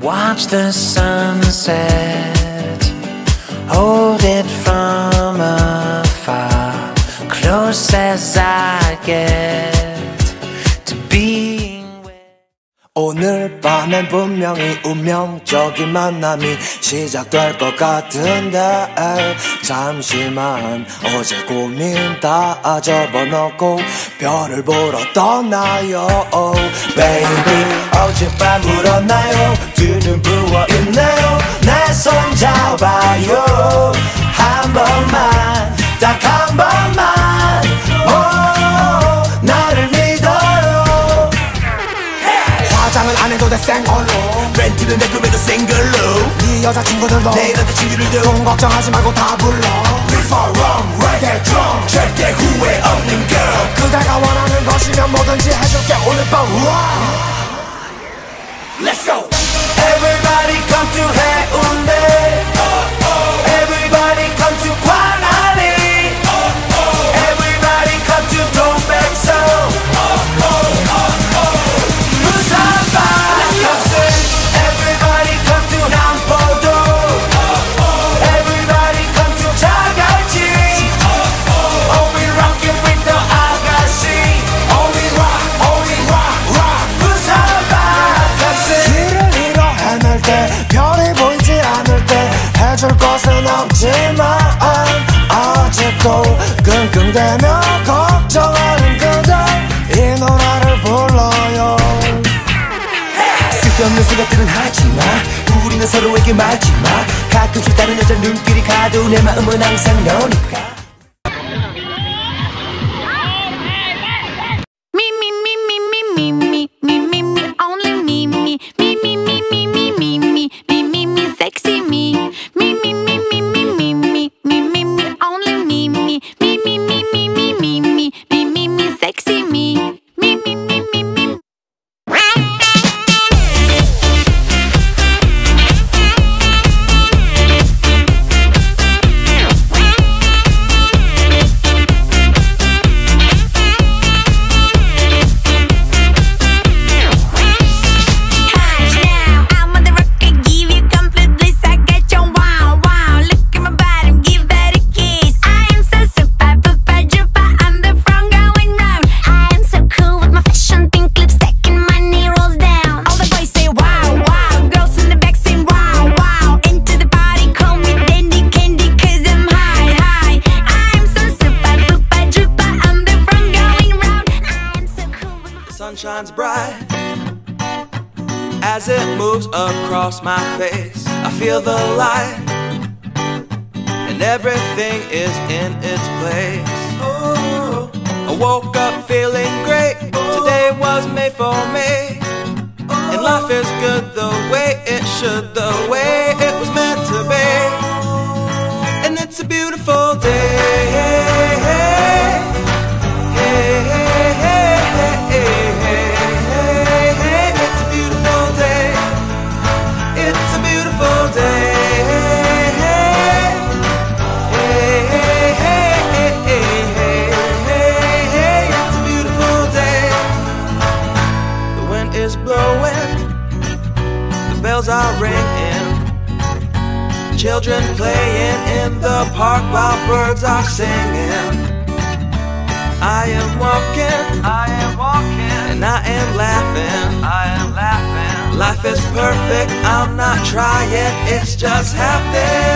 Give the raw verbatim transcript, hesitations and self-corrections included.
Watch the sunset, hold it from afar, close as I get to being with. 오늘 밤엔 분명히 운명적인 만남이 시작될 것 같은데 잠시만 어제 고민 다 접어놓고 별을 보러 떠나요. Baby 어젯밤 울었나요? 두 눈 부어있네요. 내 손 잡아요. 한 번만 딱 한 번만 오, 나를 믿어요. 화장은 안 해도 돼 생얼로 렌트는 내 꿈에도 싱글로 네 여자친구들도 내 남자친구들도 돈 걱정하지 말고 다 불러 Live for wrong, right that drum 절대 후회 없는 girl 그대가 원하는 것이면 뭐든지 해줄게 오늘 밤 wow. Let's go! Everybody come to 해운대 oh, oh. Everybody come to 광안리 oh, oh. Everybody come to 동백섬 oh, oh, oh, oh. 무사바 Let's go sing Everybody come to 남포도 oh, oh. Everybody come to 자갈치 oh, oh. Oh we rockin' with the 아가씨 Oh we rock, oh we rock, rock 무사바 길을 잃어 헤맬 때 별이 보이지 않을 때 해줄 것은 없지만 아직도 끙끙대며 걱정하는 그대 이 노래를 불러요. 쓸데없는 생각들은 하지마 우리는 서로에게 말지마 가끔씩 다른 여자 눈길이 가도 내 마음은 항상 너니까 shines bright as it moves across my face. I feel the light and everything is in its place. Oh, I woke up feeling great. Today was made for me, and life is good the way it should, the way it was meant to be. And it's a beautiful day. Are ringing, children playing in the park while birds are singing. I am walking, I am walking, and I am laughing, I am laughing. Life is perfect, I'm not trying, it's just happening.